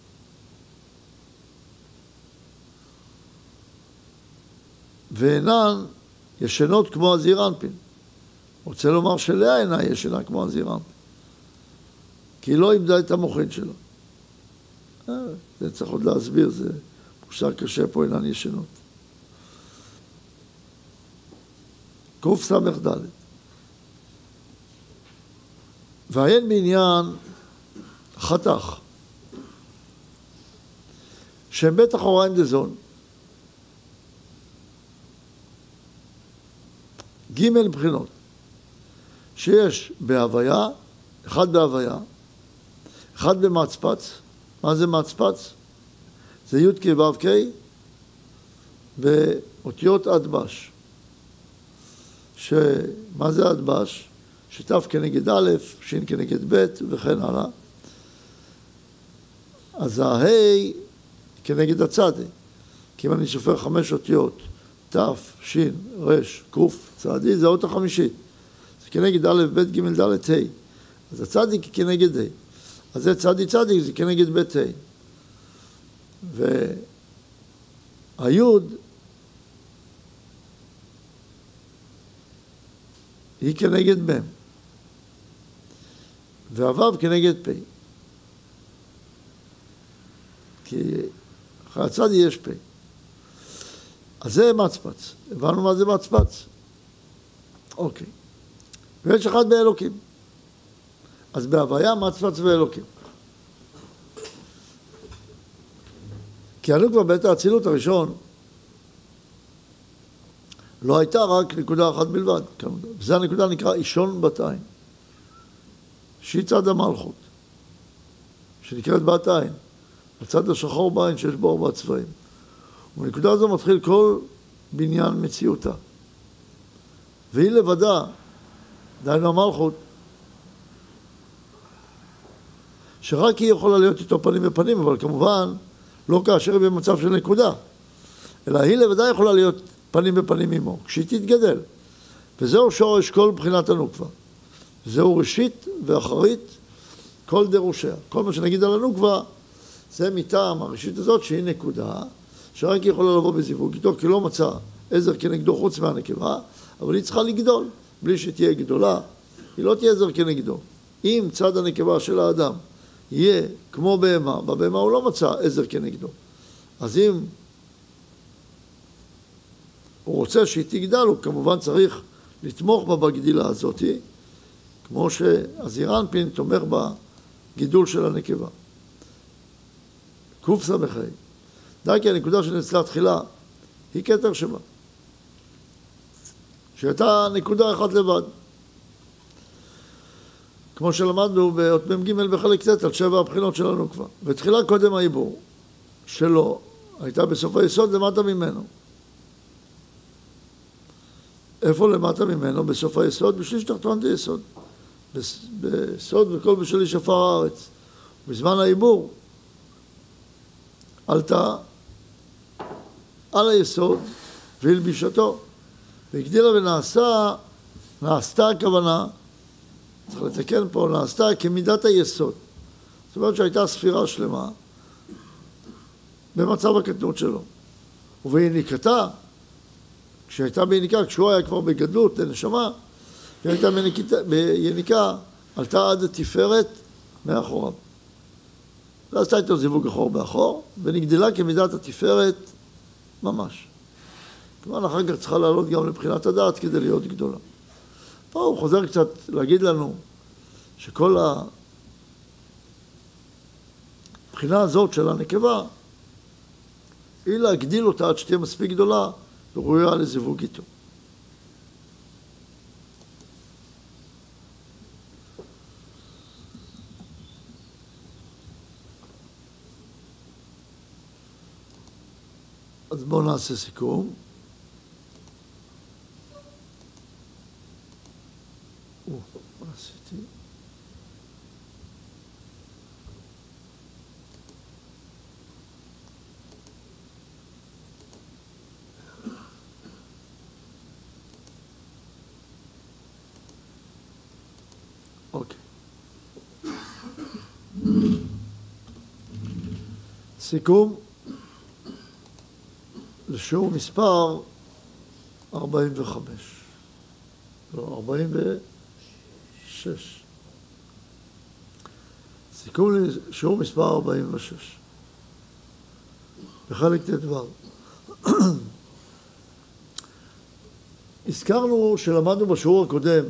ואינן ישנות כמו הזעיר אנפין. רוצה לומר שלאה אינה ישנה כמו הזעיר אנפין. כי היא לא איבדה את המוחין שלו. זה צריך עוד להסביר, זה מושג קשה פה אינן ישנות. קס"ד. ועיין בעניין חתך, שהם בית אחוריים דזון. ג' בחינות, שיש בהוויה, אחד בהוויה, אחד במצפץ. מה זה מצפץ? זה י' כ' ו' כ' באותיות אדבש. שמה זה אדבש? שת' כנגד א', ש' כנגד ב' וכן הלאה. אז ההי כנגד הצדי. כי אם אני סופר 5 אותיות, ת', ש', ר', ק', צדי, זה האות החמישית. זה כנגד א', ב', ג', ד', ה'. אז הצדיק היא כנגד ה'. אז זה צדי צדיק, זה כנגד ב' ה'. והיוד היא כנגד מ'. והו' כנגד פ'. כי אחרי הצדי יש פ'. אז זה מצפץ. הבנו מה זה מצפץ? אוקיי. ויש אחד באלוקים. אז בהוויה מצפץ ואלוקים. כי הנוקבה בעת האצילות הראשון לא הייתה רק נקודה אחת בלבד. וזה הנקודה נקרא אישון בת עין. שהיא צד המלכות. שנקראת בת עין. הצד השחור בעין שיש בו 4 צבעים. ובנקודה הזו מתחיל כל בניין מציאותה. והיא לבדה, דהיינו המלכות, שרק היא יכולה להיות איתו פנים בפנים, אבל כמובן לא כאשר היא במצב של נקודה, אלא היא לבדה יכולה להיות פנים בפנים עמו, כשהיא תתגדל. וזהו שורש כל בחינת הנוקבה. זהו ראשית ואחרית כל דרושיה. כל מה שנגיד על הנוקבה, זה מטעם הראשית הזאת שהיא נקודה, שרק היא יכולה לבוא בזיווג איתו, כי לא מצא עזר כנגדו חוץ מהנקבה, אבל היא צריכה לגדול. בלי שתהיה גדולה, היא לא תהיה עזר כנגדו. אם צד הנקבה של האדם יהיה כמו בהמה, בבהמה הוא לא מצא עזר כנגדו. אז אם הוא רוצה שהיא תגדל, הוא כמובן צריך לתמוך בה בגדילה הזאת, כמו שהזעיר אנפין תומך בגידול של הנקבה. קס"ה. די כי הנקודה שנצלה תחילה היא כתר שבה. שהייתה נקודה אחת לבד. כמו שלמדנו באות מ"ג בחלק ט' על 7 הבחינות של הנוקבה. ותחילה קודם העיבור שלו הייתה בסוף היסוד למטה ממנו. איפה למטה ממנו? בסוף היסוד, בשליש תחתון היסוד. בסוד וכל בשלי שפר הארץ. בזמן העיבור עלתה על היסוד והלבישתו. והגדילה ונעשתה הכוונה, צריך לתקן פה, נעשתה כמידת היסוד. זאת אומרת שהייתה ספירה שלמה במצב הקטנות שלו. וביניקתה, כשהייתה ביניקה, כשהוא היה כבר בגדלות לנשמה, היא הייתה ביניקה, עלתה עד התפארת מאחוריו. ועשתה איתו זיווג אחור באחור, ונגדלה כמידת התפארת ממש. כמובן אחר כך צריכה לעלות גם לבחינת הדעת כדי להיות גדולה. פה הוא חוזר קצת להגיד לנו שכל הבחינה הזאת של הנקבה היא להגדיל אותה עד שתהיה מספיק גדולה וראויה לזיווג איתו. אז בואו נעשה סיכום. מה עשיתי? אוקיי. סיכום לשיעור מספר 45. לא, 46. סיכום לשיעור מספר 46. בחלק ט"ו. הזכרנו שלמדנו בשיעור הקודם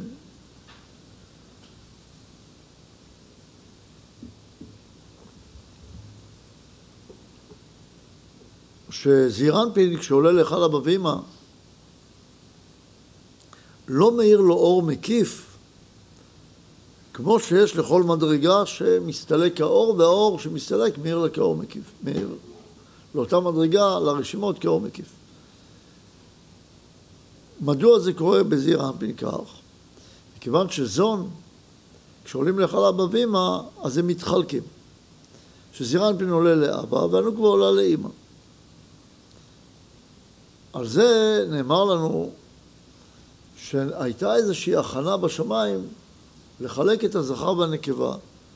שזעיר אנפין כשעולה להיכל אבא ואמא לא מאיר לו אור מקיף כמו שיש לכל מדרגה שמסתלק האור, והאור שמסתלק מאיר לה כאור מקיף, מאיר לאותה מדרגה, לרשימות כאור מקיף. מדוע זה קורה בזעיר אנפין כך? מכיוון שזון, כשעולים להיכל אבא ואמא, אז הם מתחלקים. שזעיר אנפין עולה לאבא והנוקבה עולה לאמא. על זה נאמר לנו שהייתה איזושהי הכנה בשמיים לחלק את הזכר והנקבה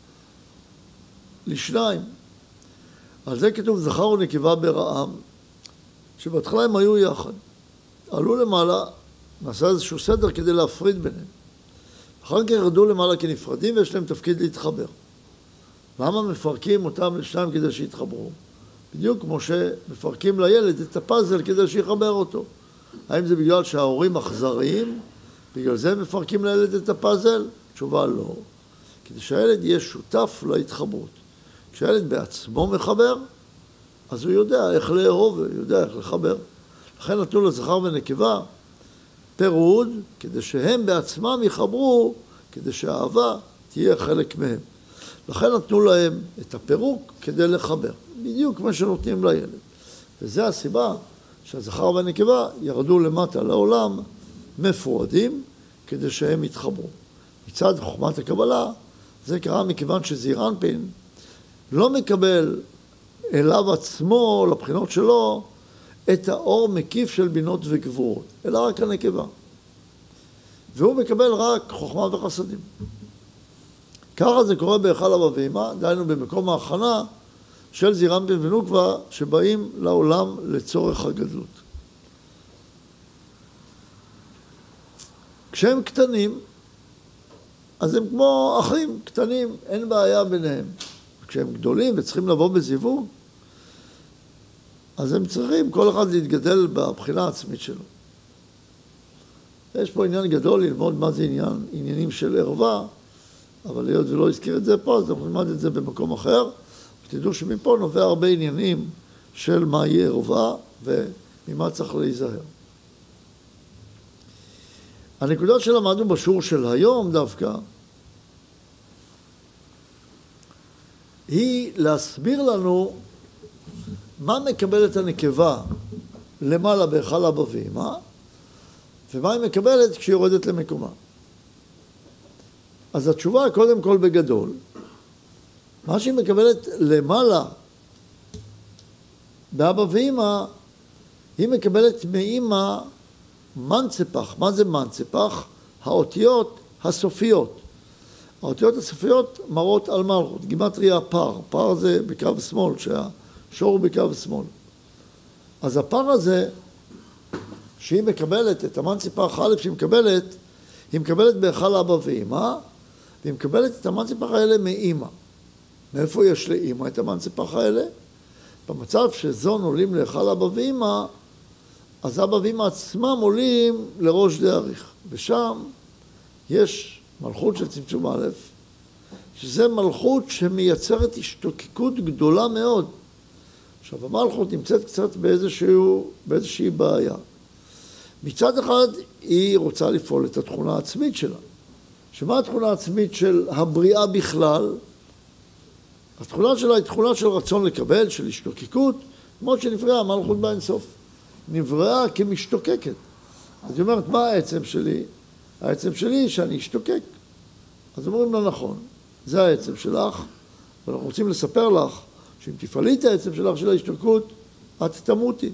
לשניים. על זה כתוב זכר ונקבה ברעם, שבהתחלה הם היו יחד. עלו למעלה, נעשה איזשהו סדר כדי להפריד ביניהם. אחר כך ירדו למעלה כנפרדים ויש להם תפקיד להתחבר. למה מפרקים אותם לשניים כדי שיתחברו? בדיוק כמו שמפרקים לילד את הפאזל כדי שיחבר אותו. האם זה בגלל שההורים אכזריים? בגלל זה מפרקים לילד את הפאזל? תשובה לא. כדי שהילד יהיה שותף להתחברות. כשהילד בעצמו מחבר, אז הוא יודע איך לאהוב, הוא יודע איך לחבר. לכן נתנו לזכר ונקבה פירוד, כדי שהם בעצמם יחברו, כדי שהאהבה תהיה חלק מהם. לכן נתנו להם את הפירוק כדי לחבר. בדיוק כמו שנותנים לילד. וזה הסיבה שהזכר והנקבה ירדו למטה לעולם מפורדים כדי שהם יתחברו. מצד חוכמת הקבלה זה קרה מכיוון שזעיר אנפין לא מקבל אליו עצמו, לבחינות שלו, את האור מקיף של בינות וגבורות, אלא רק הנקבה. והוא מקבל רק חוכמה וחסדים. ככה זה קורה בהיכל אבא ואמא, דהיינו במקום ההכנה של זעיר אנפין ונוקבה שבאים לעולם לצורך הגדלות. כשהם קטנים, אז הם כמו אחים קטנים, אין בעיה ביניהם. כשהם גדולים וצריכים לבוא בזיווג, אז הם צריכים כל אחד להתגדל בבחינה העצמית שלו. יש פה עניין גדול ללמוד מה זה עניינים של ערווה, אבל היות ולא הזכיר את זה פה, אז אנחנו נלמד את זה במקום אחר. ותדעו שמפה נובע הרבה עניינים של מה יהיה ערווה וממה צריך להיזהר. הנקודה שלמדנו בשיעור של היום דווקא, היא להסביר לנו מה מקבלת הנקבה למעלה בהיכל אבא ואמא, ומה היא מקבלת כשהיא יורדת למקומה. אז התשובה קודם כל בגדול, מה שהיא מקבלת למעלה באבא ואמא, היא מקבלת מאמא מנצפח. מה זה מנצפח? האותיות הסופיות. האותיות הסופיות מראות על מלכות. גימטריה פר. פר זה בקו שמאל, שהשור הוא בקו שמאל. אז הפר הזה, שהיא מקבלת את המנצפח א' שהיא מקבלת, היא מקבלת בהיכל אבא ואמא, והיא מקבלת את המנצפח האלה מאמא. מאיפה יש לאמא את המנצפח האלה? במצב שזון עולים להיכל אבא ואמא, אז אבא ואמא עצמם עולים לראש דאריך. ושם יש מלכות של צמצום א', שזה מלכות שמייצרת השתוקקות גדולה מאוד. עכשיו, המלכות נמצאת קצת באיזושהי בעיה. מצד אחד, היא רוצה לפעול את התכונה העצמית שלה. שמה התכונה העצמית של הבריאה בכלל? התכונה שלה היא תכונה של רצון לקבל, של השתוקקות, כמו שנבראה המלכות באינסוף. נבראה כמשתוקקת. אז היא אומרת, מה העצם שלי? העצם שלי היא שאני אשתוקק. אז אומרים לה, נכון, זה העצם שלך, ואנחנו רוצים לספר לך שאם תפעלי את העצם שלך של ההשתוקקות, את תמותי.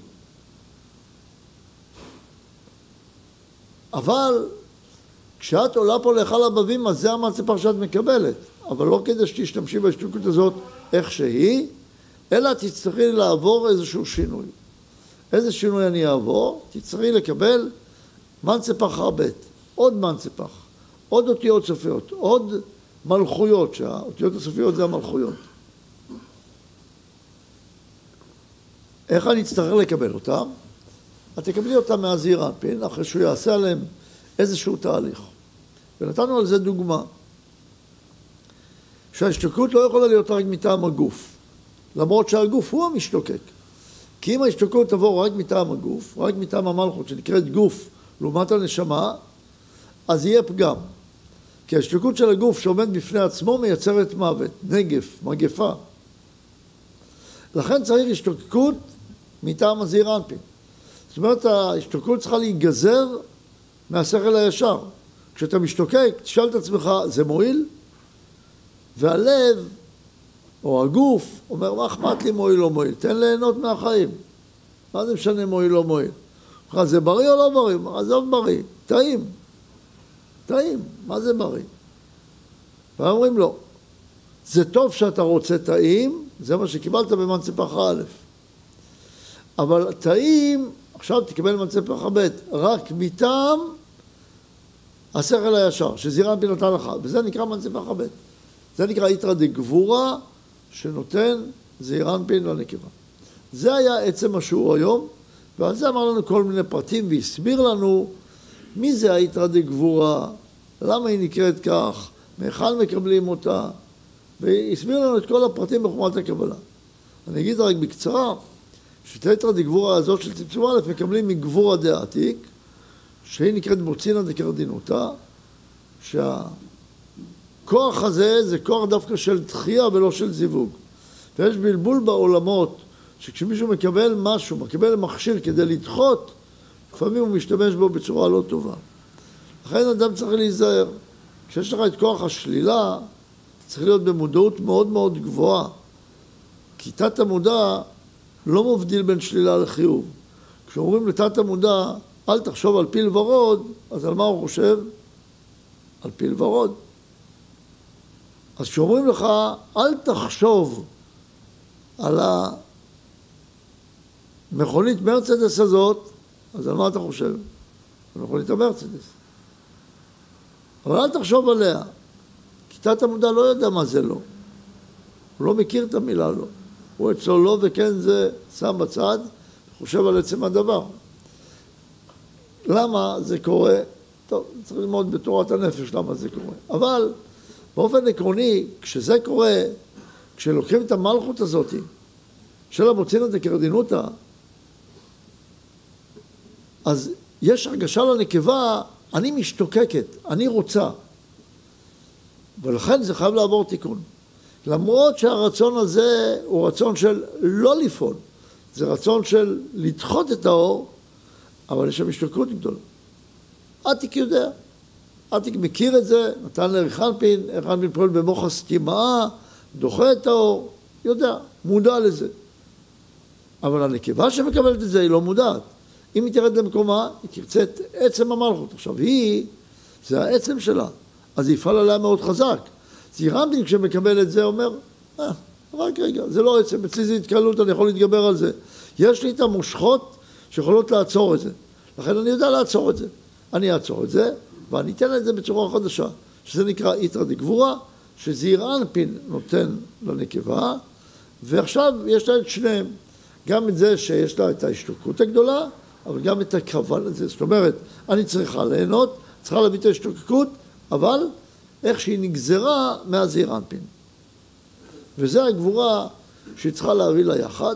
אבל כשאת עולה פה להיכל אבא ואמא, זה המנצפח שאת מקבלת, אבל לא כדי שתשתמשי בהשתוקקות הזאת איך שהיא, אלא תצטרכי לעבור איזשהו שינוי. איזה שינוי אני אעבור? תצטרכי לקבל מנצפח הבית, עוד מנצפח, עוד אותיות סופיות, עוד מלכויות, שהאותיות הסופיות זה המלכויות. איך אני אצטרך לקבל אותם? את תקבלי אותם מהזעיר אנפין, אחרי שהוא יעשה עליהם איזשהו תהליך. ונתנו על זה דוגמה. שההשתוקקות לא יכולה להיות רק מטעם הגוף, למרות שהגוף הוא המשתוקק. כי אם ההשתוקקות תבוא רק מטעם הגוף, רק מטעם המלכות שנקראת גוף לעומת הנשמה, אז יהיה פגם. כי ההשתוקקות של הגוף שעומד בפני עצמו מייצרת מוות, נגף, מגפה. לכן צריך השתוקקות מטעם הזעיר אנפין. זאת אומרת, ההשתוקקות צריכה להיגזר מהשכל הישר. כשאתה משתוקק, תשאל את עצמך, זה מועיל? והלב, או הגוף, אומר, מה אכפת לי מועיל או מועיל? תן ליהנות מהחיים. מה זה משנה מועיל או מועיל? זה בריא או לא בריא? עזוב בריא, טעים. טעים, מה זה בריא? ואומרים לו, זה טוב שאתה רוצה טעים, זה מה שקיבלת במנצפח א', אבל טעים, עכשיו תקבל מנצפח ב', רק מטעם השכל הישר, שזעיר אנפין נתן לך, וזה נקרא מנצפח ב'. זה נקרא איתרא דגבורה, שנותן זעיר אנפין לנקבה. זה היה עצם השיעור היום, ועל זה אמר לנו כל מיני פרטים, והסביר לנו מי זה האיתרא דגבורה, למה היא נקראת כך, מאיכן מקבלים אותה, והסביר לנו את כל הפרטים בחוכמת הקבלה. אני אגיד רק בקצרה, שאת האיתרא דגבורה הזאת של צמצום א' מקבלים מגבורה דעתיק, שהיא נקראת בוצינא דקרדינותא, שהכוח הזה זה כוח דווקא של דחייה ולא של זיווג. ויש בלבול בעולמות, שכשמישהו מקבל משהו, מקבל מכשיר כדי לדחות, לפעמים הוא משתמש בו בצורה לא טובה. לכן אדם צריך להיזהר. כשיש לך את כוח השלילה, צריך להיות במודעות מאוד מאוד גבוהה. כי תת המודע לא מבדיל בין שלילה לחיוב. כשאומרים לתת המודע, אל תחשוב על פיל ורוד, אז על מה הוא חושב? על פיל ורוד. אז כשאומרים לך, אל תחשוב על המכונית מרצדס הזאת, אז על מה אתה חושב? על מכונית המרצדס. אבל אל תחשוב עליה, כי תת המודע לא יודע מה זה לא. הוא לא מכיר את המילה לא. הוא אצלו לא וכן זה שם בצד, חושב על עצם הדבר. למה זה קורה? טוב, צריך ללמוד בתורת הנפש למה זה קורה. אבל באופן עקרוני, כשזה קורה, כשלוקחים את המלכות הזאת, של הבוצינא דקרדינותא, אז יש הרגשה לנקבה, אני משתוקקת, אני רוצה. ולכן זה חייב לעבור תיקון. למרות שהרצון הזה הוא רצון של לא לפעול, זה רצון של לדחות את האור, אבל יש שם השתוקקות גדולה. עתיק יודע, עתיק מכיר את זה, נתן לערך אנפין, ערך אנפין פועל במוח הסתימה, דוחה את האור, יודע, מודע לזה. אבל הנקבה שמקבלת את זה היא לא מודעת. אם היא תרד למקומה, היא תרצה את עצם המלכות. עכשיו היא, זה העצם שלה, אז היא יפעל עליה מאוד חזק. זעיר אנפין כשמקבל את זה אומר, רק רגע, זה לא עצם, אצלי זה התקלות, אני יכול להתגבר על זה. יש לי את המושכות שיכולות לעצור את זה. לכן אני יודע לעצור את זה. אני אעצור את זה, ואני אתן את זה בצורה חדשה, שזה נקרא איתרא דגבורה, שזעיר אנפין נותן לנקבה, ועכשיו יש לה את שניהם. גם את זה שיש לה את ההשתוקקות הגדולה, אבל גם את הכוון הזה. זאת אומרת, אני צריכה ליהנות, צריכה להביא את ההשתוקקות, אבל איך שהיא נגזרה מהזעיר אנפין. וזה הגבורה שהיא צריכה להביא לה יחד,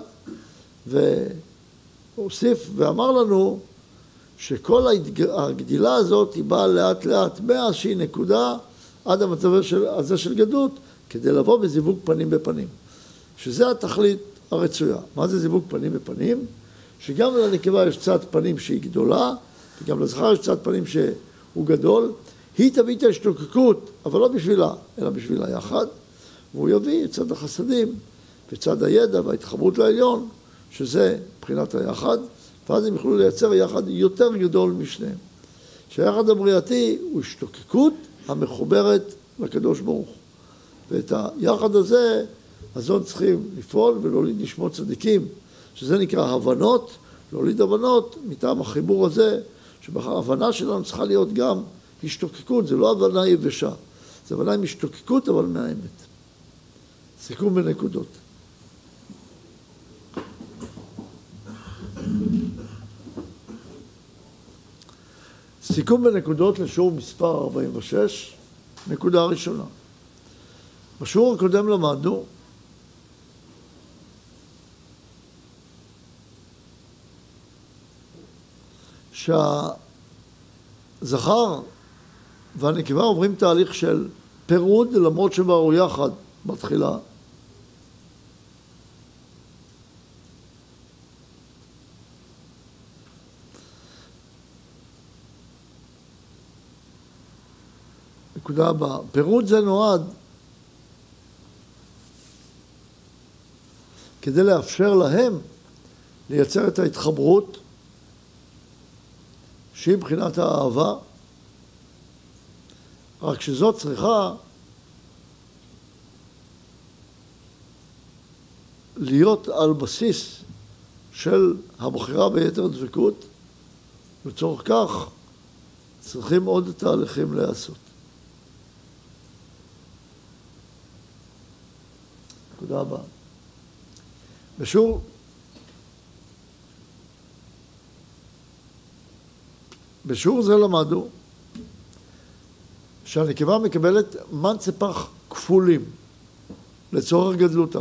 והוסיף ואמר לנו שכל הגדילה הזאת היא באה לאט לאט מאיזושהי נקודה עד המצב הזה של גדלות, כדי לבוא בזיווג פנים בפנים. שזה התכלית הרצויה. מה זה זיווג פנים בפנים? שגם לנקבה יש צד פנים שהיא גדולה, וגם לזכר יש צד פנים שהוא גדול. היא תביא את ההשתוקקות, אבל לא בשבילה, אלא בשבילה יחד. והוא יביא את צד החסדים וצד הידע וההתחברות לעליון, שזה מבחינת היחד, ואז הם יוכלו לייצר יחד יותר גדול משניהם. שהיחד הבריאתי הוא השתוקקות המחוברת לקדוש ברוך הוא. ואת היחד הזה, אז עוד צריכים לפעול ולהוליד נשמות צדיקים, שזה נקרא הבנות, להוליד הבנות מטעם החיבור הזה, שבהבנה שלנו צריכה להיות גם השתוקקות, זה לא הבנה יבשה, זה הבנה עם השתוקקות אבל מהאמת. סיכום בנקודות. סיכום בנקודות לשיעור מספר 46, נקודה ראשונה. בשיעור הקודם למדנו שהזכר והנקבה עוברים תהליך של פירוד, למרות שבאו יחד בתחילה. נקודה הבאה. פירוד זה נועד כדי לאפשר להם לייצר את ההתחברות שהיא מבחינת האהבה, רק שזאת צריכה להיות על בסיס של הבחירה ביתר דבקות, לצורך כך צריכים עוד תהליכים לעשות. נקודה הבאה. בשיעור זה למדנו שהנקבה מקבלת מנצפח כפולים לצורך גדלותה.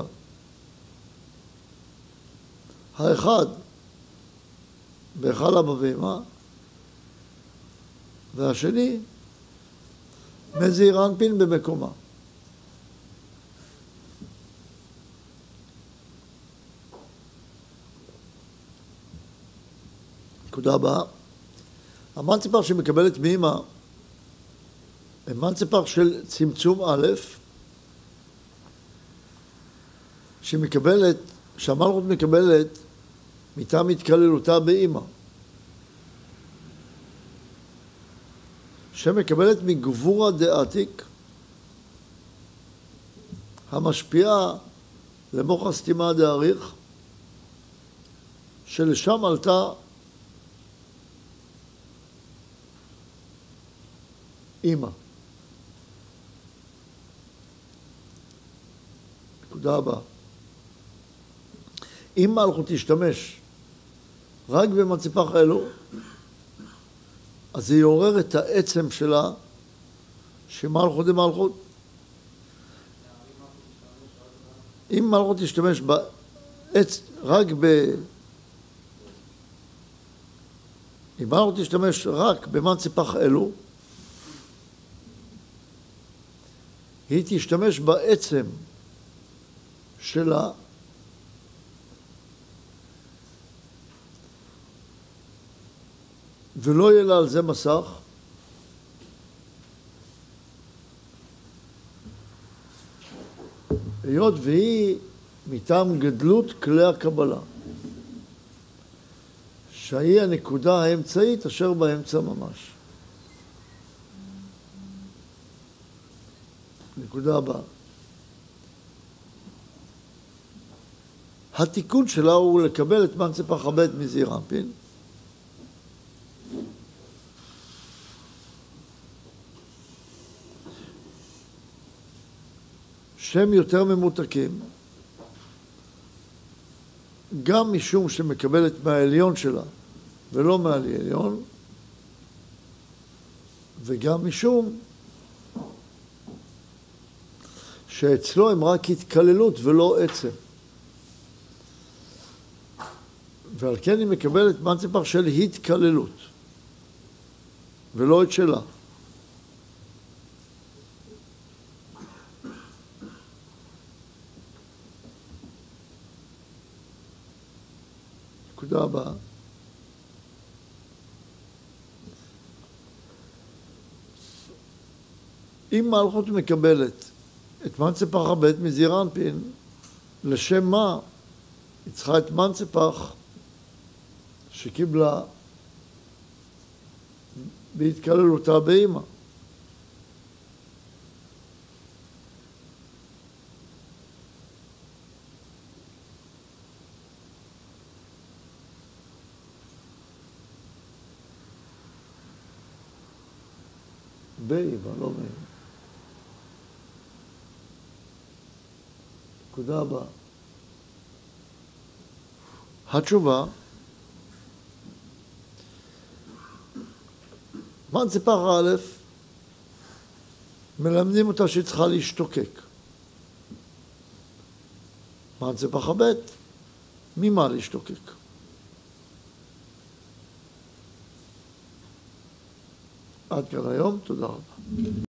האחד בהיכל הבהמה, והשני מזעיר אנפין במקומה. נקודה הבאה. המנצפח שמקבלת מאמא, מנצפח של צמצום א', שהמלכות מקבלת מטעם התקללותה באמא, שמקבלת מגבורה דעתיק, המשפיעה למוח הסתימה דאריך, שלשם עלתה אמא. נקודה הבאה. אם מלכות תשתמש רק במנצפח אלו, אז זה יעורר את העצם שלה, שמלכות דמלכות. אם מלכות תשתמש אם מלכות תשתמש רק במנצפח אלו, היא תשתמש בעצם שלה ולא יהיה לה על זה מסך, היות והיא מטעם גדלות כלי הקבלה, שהיא הנקודה האמצעית אשר באמצע ממש. נקודה הבאה. התיקון שלה הוא לקבל את מנצפח הבית מזעיר אנפין, שהם יותר ממותקים, גם משום שמקבלת מהעליון שלה ולא מהעליון, וגם משום שאצלו הם רק התקללות ולא עצם. ועל כן היא מקבלת מנצפח של התקללות ולא את שלה. נקודה הבאה. אם מלכות מקבלת את מנצפח הבית מזעיר אנפין, לשם מה היא צריכה את מנצפח שקיבלה בהתקללותה באמא? באמא, לא מאמא. נקודה הבאה. התשובה מנצפח א', מלמדים אותה שהיא צריכה להשתוקק. מנצפח ב', ממה להשתוקק? עד כאן היום, תודה רבה.